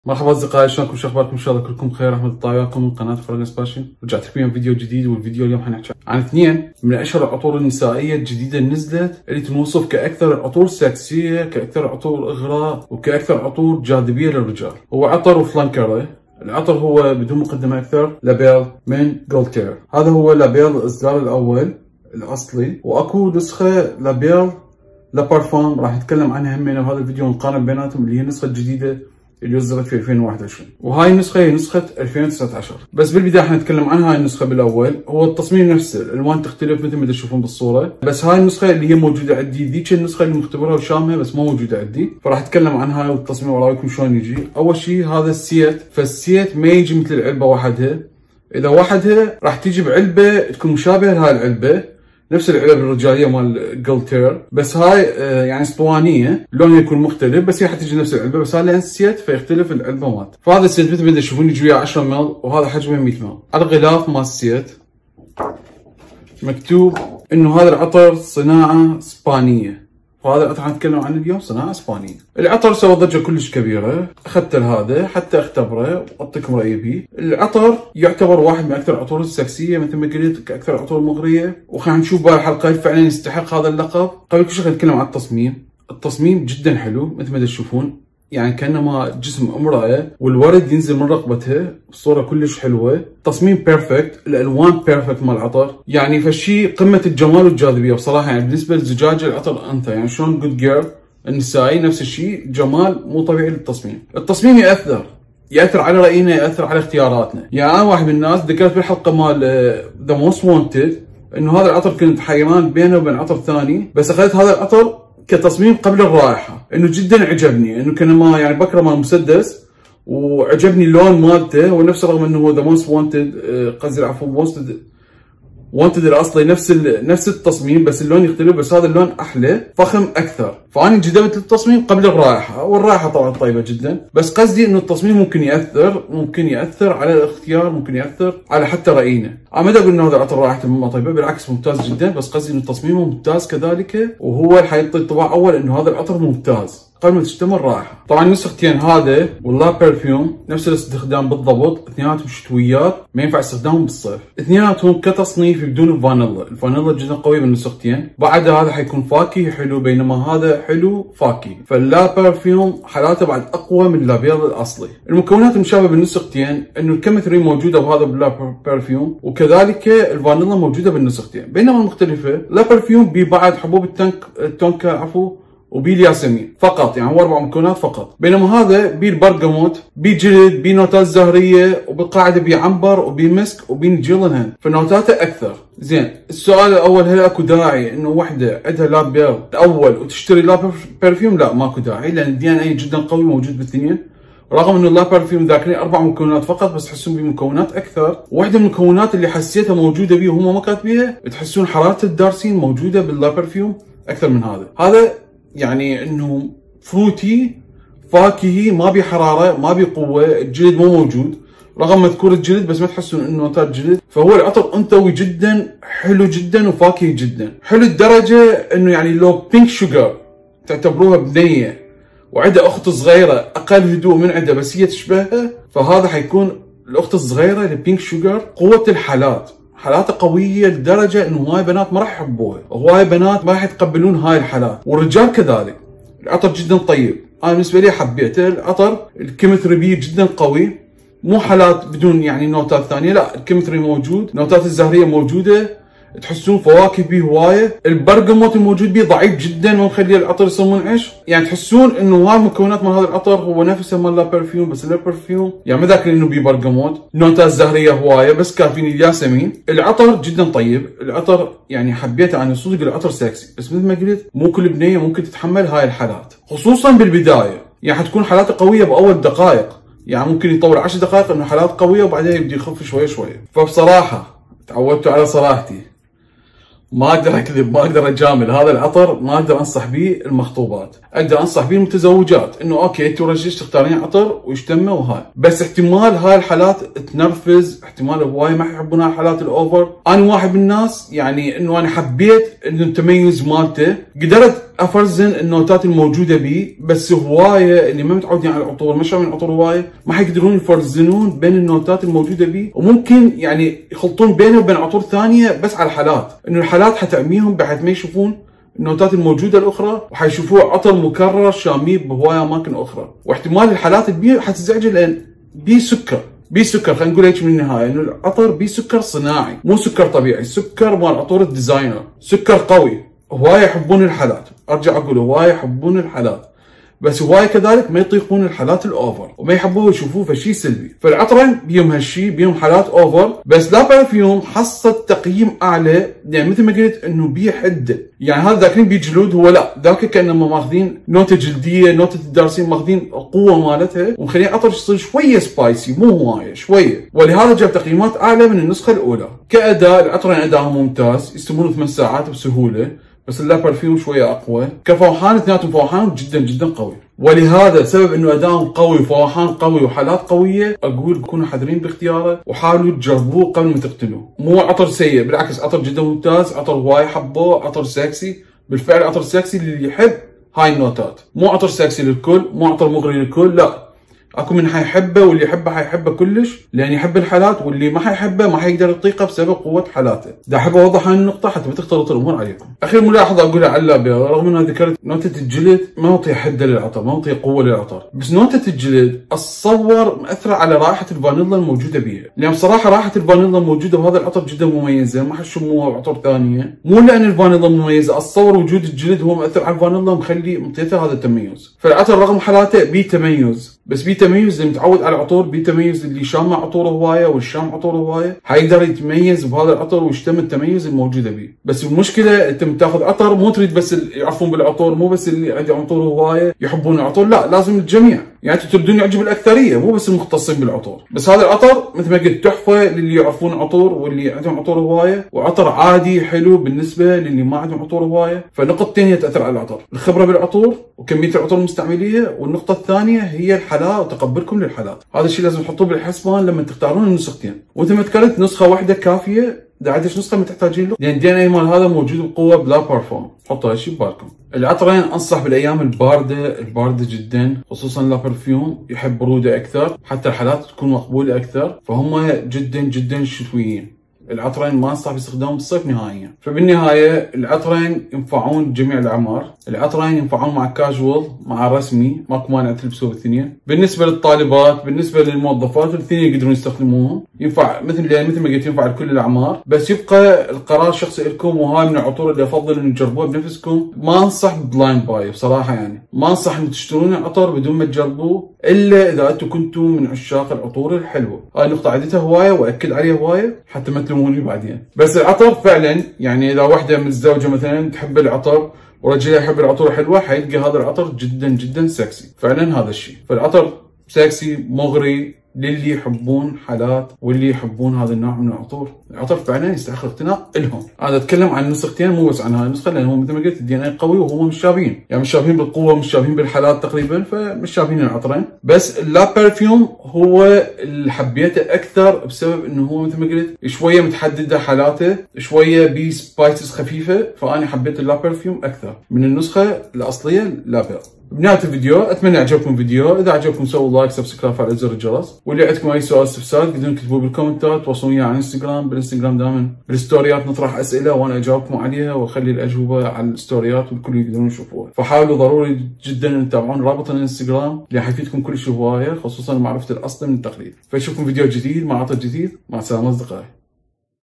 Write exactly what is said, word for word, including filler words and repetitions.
مرحبا اصدقائي، شلونكم؟ شو اخباركم؟ ان شاء الله كلكم بخير. احمد الطاياكم من قناه فراغنس باشن. رجعت لكم اليوم فيديو جديد، والفيديو اليوم حنحكي عن اثنين من اشهر العطور النسائيه الجديده اللي نزلت، اللي تنوصف كاكثر العطور سكسيه، كاكثر عطور اغراء، وكاكثر عطور جاذبيه للرجال. هو عطر وفلانكره. العطر هو بدون مقدمه اكثر لابيل من جولتير. هذا هو لابيل الاصدار الاول الاصلي، واكو نسخه لابيل لابارفان راح نتكلم عنها همين بهذا الفيديو ونقارن بيناتهم، اللي هي النسخه الجديده اللي نزلت في ألفين وواحد وعشرين، وهاي النسخه هي نسخه ألفين وتسعة عشر. بس بالبدايه حنتكلم عن هاي النسخه. بالاول هو التصميم نفسه، الالوان تختلف مثل ما تشوفون بالصوره، بس هاي النسخه اللي هي موجوده عندي، ذيك النسخه اللي مختبرها وشامها بس ما موجوده عندي، فراح اتكلم عن هاي والتصميم ورايكم شلون يجي. اول شيء هذا السيت، فالسيت ما يجي مثل العلبه وحدها، اذا وحدها راح تيجي بعلبه تكون مشابهه لهاي العلبه، نفس العلب الرجاليه مال جولتير، بس هاي آه يعني اسطوانيه لونها يكون مختلف، بس هي حتيجي نفس العلبه، بس هاي لان سيت فيختلف العلبه مالته. فهذا السيت مثل ما تشوفون يجي وياه عشرة مل، وهذا حجمه مية مل. على الغلاف مال السيت مكتوب انه هذا العطر صناعه اسبانيه، وهذا العطر حنتكلم عنه اليوم صناعه اسبانيه. العطر سوى ضجه كلش كبيره، اخذت هذا حتى اختبره واعطيكم رايي بيه. العطر يعتبر واحد من اكثر العطور السكسيه مثل ما قلت، كاكثر العطور المغريه، وخلينا نشوف بهالحلقه هل فعلا يستحق هذا اللقب. قبل كل شيء خلينا نتكلم عن التصميم. التصميم جدا حلو مثل ما تشوفون، يعني كانما جسم امراه والورد ينزل من رقبتها، الصوره كلش حلوه، تصميم بيرفكت، الالوان بيرفكت مال العطر، يعني فشي قمه الجمال والجاذبيه بصراحه. يعني بالنسبه لزجاج العطر انت يعني شلون جود جيرل النسائي، نفس الشيء جمال مو طبيعي للتصميم. التصميم ياثر ياثر على راينا، ياثر على اختياراتنا. يعني انا واحد من الناس ذكرت بالحلقه مال ذا موست وونتد انه هذا العطر كنت حيران بينه وبين عطر ثاني، بس اخذت هذا العطر كتصميم قبل الرائحه، انه جدا عجبني، انه كان ما يعني بكره مال مسدس وعجبني اللون مالته، هو نفس رغم انه هو ذا موست وونتد، قصدي عفوا موست وونتد الاصلي نفس نفس التصميم، بس اللون يختلف، بس هذا اللون احلى فخم اكثر. فانا انجذبت للتصميم قبل الرائحه، والرائحه طبعا طيبه جدا، بس قصدي انه التصميم ممكن ياثر ممكن ياثر على الاختيار، ممكن ياثر على حتى راينا. انا ما اقول انه هذا العطر رائحته ما طيبه، بالعكس ممتاز جدا، بس قصدي انه تصميمه ممتاز كذلك، وهو اللي حيعطي انطباع اول انه هذا العطر ممتاز قبل ما تشتم الرائحه. طبعا النسختين هذا واللا برفيوم نفس الاستخدام بالضبط، اثنيناتهم شتويات ما ينفع استخدامهم بالصيف. اثنيناتهم كتصنيف بدون الفانيلا، الفانيلا جدا قوي بالنسختين. بعد هذا حيكون فاكهي حلو، بينما هذا حلو فاكهي. فاللا برفيوم حالاته بعد اقوى من اللابيل الاصلي. المكونات المشابهه بالنسختين انه الكيمستري موجوده بهذا باللا برفيوم، وكذلك الفانيلا موجوده بالنسختين، بينما المختلفه لا برفيوم بي بعد حبوب التنك التونكا عفوا وبي الياسمين فقط، يعني هو اربع مكونات فقط، بينما هذا بي البرغموت، بي جلد، بي نوتات زهريه، وبالقاعده بي عنبر وبي مسك وبي نجيلنهن، فنوتاته اكثر. زين، السؤال الاول، هل اكو داعي انه وحده عندها لابيل الاول وتشتري لا برفيوم؟ لا، ماكو داعي، لان الدي ان اي جدا قوي موجود بالاثنين، رغم انه لا برفيوم ذاكرين اربع مكونات فقط، بس تحسون بمكونات اكثر. واحده من المكونات اللي حسيتها موجوده بيه وهم ما كاتبيها، تحسون حراره الدارسين موجوده باللا برفيوم اكثر من هذا. هذا يعني انه فروتي فاكهي، ما بي حراره ما بي قوه، الجلد مو موجود، رغم مذكور الجلد بس ما تحسون انه نوتات جلد. فهو العطر انثوي جدا، حلو جدا وفاكهي جدا، حلو الدرجه انه يعني لو بينك شوجر تعتبروها بنيه وعندها اخت صغيره اقل هدوء من عندها بس هي تشبهها، فهذا حيكون الاخت الصغيره لبينك شوجر. قوه الحالات، حالاته قويه لدرجه انه هواي بنات ما راح يحبوها، هواي بنات ما راح يتقبلون هاي الحالات، والرجال كذلك. العطر جدا طيب، انا بالنسبه لي حبيته. العطر الكيمستري بيه جدا قوي، مو حالات بدون يعني نوتات ثانيه، لا الكيمستري موجود، نوتات الزهريه موجوده، تحسون فواكه بيه هوايه. البرغموت الموجود بيه ضعيف جدا ما مخليه العطر يصير منعش، يعني تحسون انه هاي المكونات مال هذا العطر هو نفسه مال لا برفيوم، بس لا برفيوم يعني ما ذاكرين انه بيه برغموت، نوتات زهريه هوايه بس كافيين الياسمين. العطر جدا طيب، العطر يعني حبيته انا صدق، العطر سكسي، بس مثل ما قلت مو كل بنيه ممكن تتحمل هاي الحالات، خصوصا بالبدايه، يعني حتكون حالاته قويه باول دقائق، يعني ممكن يطول عشر دقائق انه حالات قويه وبعدين يبدا يخف شوي شوي. فبصراحه تعودتوا على صراحتي، ما اقدر اكذب، ما اقدر اجامل، هذا العطر ما اقدر انصح به المخطوبات. اقدر انصح به المتزوجات انه اوكي انتوا رجليش تختارين عطر ويشتموا وهاي، بس احتمال هاي الحالات تنرفز، احتمال هواي ما يحبون هاي الحالات الاوفر. انا واحد من الناس يعني انه انا حبيت انه التميز مالته، قدرت افرزن النوتات الموجوده بيه، بس هوايه اللي ما متعودين على العطور، ما شافوا العطور هوايه، ما حيقدرون يفرزنون بين النوتات الموجوده بيه، وممكن يعني يخلطون بينه وبين عطور ثانيه بس على الحالات، انه الحالات حتعميهم بحيث ما يشوفون النوتات الموجوده الاخرى، وحيشوفوه عطر مكرر شاميه بهوايه اماكن اخرى، واحتمال الحالات البيه حتزعجه لان بيه سكر، بيه سكر خلينا نقول هيك من النهايه، انه العطر بيه سكر صناعي مو سكر طبيعي، سكر مال عطور الديزاينر، سكر قوي. هواي يحبون الحالات، ارجع اقول هواي يحبون الحالات، بس هواي كذلك ما يطيقون الحالات الاوفر وما يحبوه يشوفوه فشي سلبي. فالعطرين بيهم هالشي، بيهم حالات اوفر، بس لا برفيوم حصل تقييم اعلى، يعني مثل ما قلت انه بيه حده، يعني هذا ذاكرين بيه جلود، هو لا ذاك كانما ماخذين نوته جلديه، نوته الدارسين، ماخذين القوه مالتها ومخلين عطر يصير شويه سبايسي مو هوايه شويه، ولهذا جاب تقييمات اعلى من النسخه الاولى. كاداء العطرين ادائهم ممتاز، يستمرون ثمان ساعات بسهوله، بس اللا برفيوم شويه اقوى. كفوحان اثنيناتهم فوحان جدا جدا قوي، ولهذا سبب انه ادائهم قوي وفوحان قوي وحالات قويه، اقول كونوا حذرين باختياره وحاولوا تجربوه قبل ما تقتنوه. مو عطر سيء، بالعكس عطر جدا ممتاز، عطر هواي حبوه، عطر سكسي، بالفعل عطر سكسي للي يحب هاي النوتات، مو عطر سكسي للكل، مو عطر مغري للكل، لا، اكو من حيحبه واللي يحبه حيحبه كلش لان يحب الحالات، واللي ما حيحبه ما حيقدر يطيقه بسبب قوه حالاته. دا احب اوضح هاي النقطه حتى ما تختلط الامور عليكم. اخير ملاحظه اقولها على اللابيه، رغم اني ذكرت نوتة الجلد ما نعطي حده للعطر، ما نعطي قوه للعطر، بس نوتة الجلد اتصور مأثره على رائحه الفانيلا الموجوده بيها، لان بصراحه رائحه الفانيلا الموجوده بهذا العطر جدا مميزه، ما حتشموها بعطور ثانيه، مو لان الفانيلا مميزه، اتصور وجود الجلد هو مأثر على الفانيلا ومخلي مطيته هذا التميز. فالعطر رغم حالاته بيه تميز، بس بيه تميز اللي متعود على العطور، بيه تميز اللي شامع عطوره هوايه والشام عطوره هوايه، حيقدر يتميز بهذا العطر ويشتم التميز الموجوده بيه. بس المشكله انت بتاخذ عطر مو تريد بس اللي يعرفون بالعطور، مو بس اللي عندهم عطور هوايه يحبون العطور، لا، لازم الجميع، يعني انتم تريدون يعجب الاكثريه مو بس المختصين بالعطور. بس هذا العطر مثل ما قلت تحفه للي يعرفون عطور واللي عندهم عطور هوايه، وعطر عادي حلو بالنسبه للي ما عندهم عطور هوايه. فالنقطتين هي تاثر على العطر، الخبره بالعطور وكميه العطور المستعمليه، والنقطه الثانيه هي الحالات وتقبلكم للحالات. هذا الشيء لازم تحطوه بالحسبان لما تختارون النسختين. وانت ما ذكرت نسخه واحده كافيه، اذا عندك نسخه ما تحتاجين له، لان الدي ان اي مال هذا موجود بقوه بلا بارفون، حطوا هالشيء ببالكم. العطرين انصح بالايام البارده، البارده جدا، خصوصا لا برفيوم يحب بروده اكثر، حتى الحالات تكون مقبوله اكثر، فهم جدا جدا شتويين. العطرين ما انصح باستخدامهم بالصيف نهائيا. فبالنهايه العطرين ينفعون جميع الاعمار، العطرين ينفعون مع كاجوال مع رسمي، ماكو مانع تلبسوه بالاثنين. بالنسبه للطالبات، بالنسبه للموظفات، الاثنين يقدرون يستخدموهم، ينفع مثل يعني مثل ما قلت ينفع لكل الاعمار، بس يبقى القرار الشخصي لكم، وهاي من العطور اللي افضل ان تجربوها بنفسكم. ما انصح بلايند باي بصراحه، يعني ما انصح ان تشترون العطر بدون ما تجربوه الا اذا انتم كنتم من عشاق العطور الحلوه. هاي النقطه عدتها هوايه واكد عليها هوايه حتى ما تلوموني بعدين. بس العطر فعلا يعني اذا واحده من الزوجه مثلا تحب العطر ورجلها يحب العطور الحلوه، حيلقى هذا العطر جدا جدا سكسي، فعلا هذا الشيء. فالعطر سكسي مغري للي يحبون حالات واللي يحبون هذا النوع من العطور. العطر فعلا يستحق الاقتناء لهم. انا اتكلم عن النسختين مو بس عن هاي النسخه، لان هو مثل ما قلت الدي ان اي قوي وهم مش شابهين، يعني مش شابهين بالقوه، مش شابهين بالحالات تقريبا، فمش شابهين العطرين. بس اللا برفيوم هو اللي حبيته اكثر بسبب انه هو مثل ما قلت شويه متحدده حالاته، شويه بي سبايسز خفيفه، فانا حبيت اللا برفيوم اكثر من النسخه الاصليه لا بير. بنهاية الفيديو اتمنى عجبكم الفيديو، اذا عجبكم سووا لايك سبسكرايب فعل زر الجرس، واللي عندكم اي سؤال استفسار تقدرون تكتبوه بالكومنتات، توصلوني على الانستغرام، بالانستغرام دائما بالستوريات نطرح اسئله وانا اجاوبكم عليها واخلي الاجوبه على الستوريات والكل يقدرون يشوفوها. فحاولوا ضروري جدا ان تتابعون رابط الانستغرام اللي حيفيدكم كل شيء هوايه، خصوصا معرفه الاصل من التقليد. فنشوفكم فيديو جديد مع عطر جديد، مع السلامه اصدقائي.